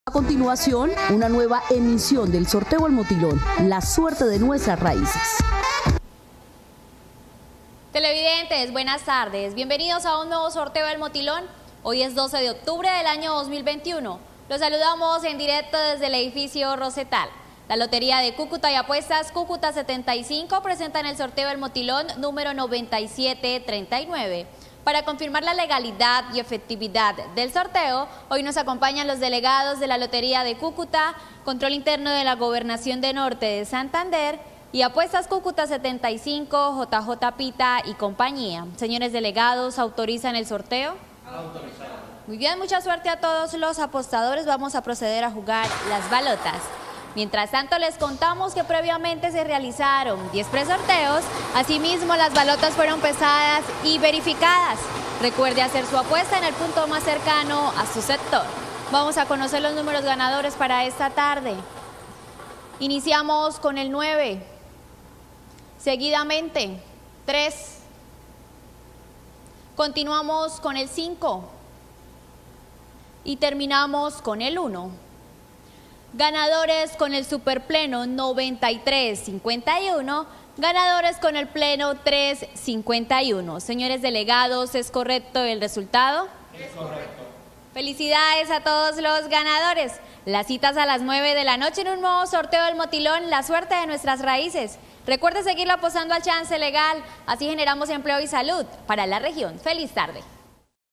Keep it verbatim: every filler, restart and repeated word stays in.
A continuación, una nueva emisión del sorteo El Motilón, la suerte de nuestras raíces. Televidentes, buenas tardes. Bienvenidos a un nuevo sorteo del Motilón. Hoy es doce de octubre del año dos mil veintiuno. Los saludamos en directo desde el edificio Rosetal. La Lotería de Cúcuta y Apuestas Cúcuta setenta y cinco presentan el sorteo del Motilón número noventa y siete treinta y nueve. Para confirmar la legalidad y efectividad del sorteo, hoy nos acompañan los delegados de la Lotería de Cúcuta, Control Interno de la Gobernación de Norte de Santander y Apuestas Cúcuta setenta y cinco, J J Pita y compañía. Señores delegados, ¿autorizan el sorteo? Autorizado. Muy bien, mucha suerte a todos los apostadores. Vamos a proceder a jugar las balotas. Mientras tanto, les contamos que previamente se realizaron diez presorteos. Asimismo, las balotas fueron pesadas y verificadas. Recuerde hacer su apuesta en el punto más cercano a su sector. Vamos a conocer los números ganadores para esta tarde. Iniciamos con el nueve. Seguidamente, tres. Continuamos con el cinco. Y terminamos con el uno. Ganadores con el superpleno noventa y tres cincuenta y uno, ganadores con el pleno tres cincuenta y uno. Señores delegados, ¿es correcto el resultado? Es correcto. Felicidades a todos los ganadores. Las citas a las nueve de la noche en un nuevo sorteo del Motilón, la suerte de nuestras raíces. Recuerde seguirlo apostando al chance legal, así generamos empleo y salud para la región. Feliz tarde.